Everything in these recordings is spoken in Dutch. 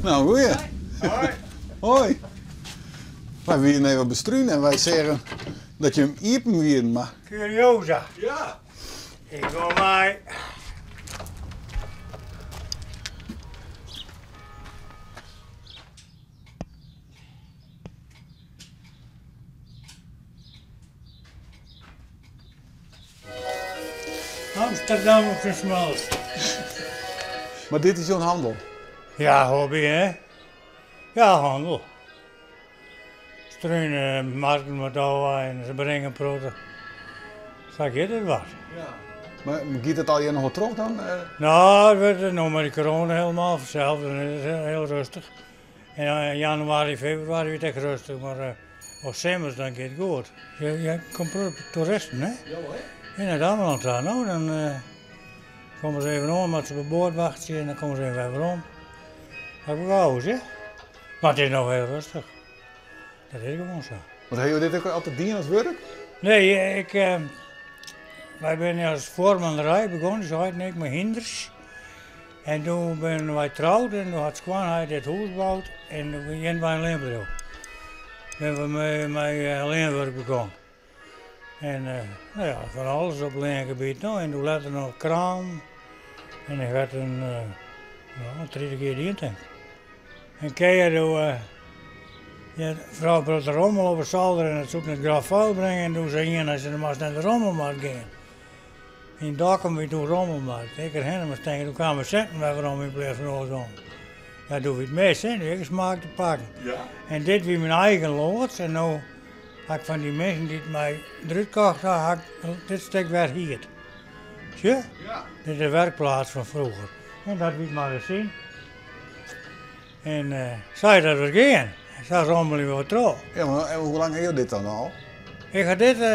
Nou, goeie. Hoi. Hoi. Wij willen even bestruinen en wij zeggen dat je hem iepen weer mag. Curiosa. Ja. Ik ga mij. Amsterdam op de smalst. Maar dit is zo'n handel. Ja, hobby hè? Ja, handel. Struinen, markten met ouwe en ze brengen broden. Zeg je dat wat? Ja. Maar giet het al je nog wat terug dan? Nou, het werd nog met de corona helemaal vanzelf. Dan is het heel rustig. En in januari, februari werd het echt rustig, maar op zomers dan gaat het goed. Je komt toeristen, hè? Ja hoor. In het Ameland daar, nou, dan komen ze even om, als ze op boord wachten en dan komen ze even om. Dat heb ik gehouden, hè? Maar het is nog heel rustig. Dat is gewoon zo. Want heb je dit ook altijd dien als werk? Nee, wij zijn als voormanderij begonnen, zo heet ik met Hinders. En toen ben wij getrouwd en toen had Squan dit huis gebouwd en toen begonnen wij een leenbureau. Toen hebben we met leenwerk begonnen. En nou ja, van alles op leengebied. Nou, en toen later nog kraan. En ik had een drie keer die denk ik. En keer toen, ja, vrouw brengt de rommel op het zolder en het zoekt naar het graf vuil brengen. En toen zei je, als je dan maar naar de rommelmarkt gaan. En daar kwam we toen rommelmarkt. Ik herinner me tegen, toen kwamen we zetten waar we dan in plaats van alles om. Ja, doe je het meest, hè, nu ik smaak te pakken. Ja. En dit was mijn eigen loods en nu had ik van die mensen die het mij eruit kochten, had ik dit stuk weer hier. Zie je? Ja. Dit is de werkplaats van vroeger. En dat wil ik maar eens zien. En zei dat we gaan. Ik zei rommelen we wat trouw. Ja, maar en hoe lang heb je dit dan al? Ik ga dit,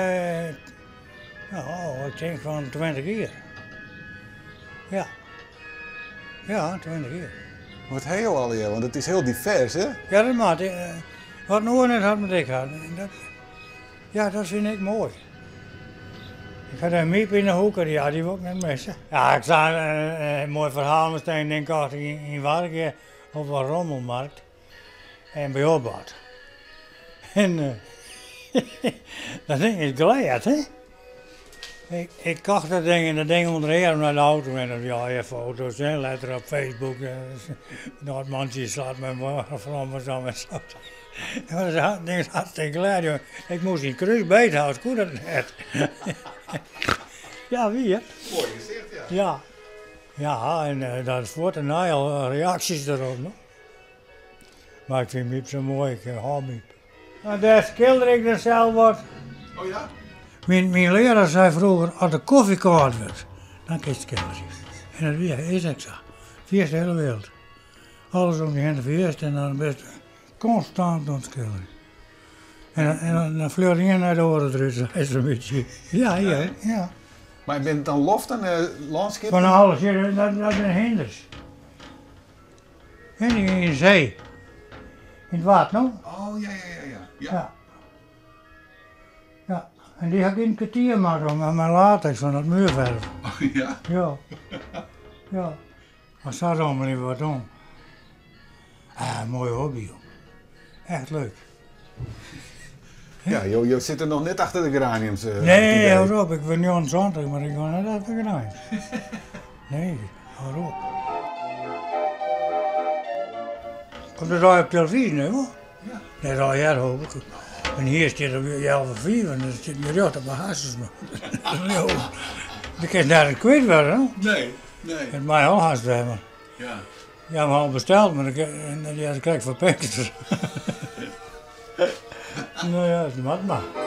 nou, ik denk van 20 jaar. Ja. Ja, 20 jaar. Wat heb je al hier? Want het is heel divers, hè? Ja, dat maakt. Wat nooit net had met ik had. Ja, dat vind ik mooi. Ik had een miep in de hoek, en die had die ook net missen. Ja, ik zag een mooi verhaal meteen, denk ik, in Warken op een rommelmarkt. En bij Opbad. En dat ding is geleerd, hè? Ik kocht dat ding en dat ding onder naar de auto en dan ja, je foto's en later op Facebook. Nou, het mandje slaat me van zo en zo. Maar dat ding is hartstikke geleerd, joh. Ik moest in kruis beet houden, goed dat net. Ja, wie hè? Mooi gezicht, ja. Ja. Ja, en dat is voor en na al reacties erop, no? Maar ik vind Miep zo mooi, ik hou Miep. Nou, daar schilder ik dan zelf wat. Oh ja? Mijn leraar zei vroeger, als de koffie koud wordt, dan kun je schilderen. En dat weer is ik zo. Vierst de hele wereld. Alles om je heen vierst en dan best constant aan het schilderen. En dan vleurde je naar de oren eruit, zei ze een beetje. Ja, hier, ja. Maar je bent dan loft en landschap? Van alles, hier, dat zijn hinders. En in de zee. In het water, no? Oh, ja. Ja. Ja, en die heb ik in een kwartier gemaakt met mijn latex van het muurverf. Oh, ja? Ja. Ja. Maar staat allemaal even wat om. Ah, mooie hobby, joh. Echt leuk. Ja, je zit er nog net achter de geraniums. Nee, hou op, ik ben nu aan het zondag, maar ik ga net achter de geraniums. Nee, hou op. Komt er al op televisie, hè, hoor? Ja. Dat is al jaar, hoop ik. En hier staat op je 11:04 en dan zit mijn rug op mijn hasses. Je kunt daar niet kwijt worden, hè? Nee. Het mij al haast bij me. Ja. Ja, maar al besteld, maar die krijg ik voor Peter. Nou ja, dat is maar.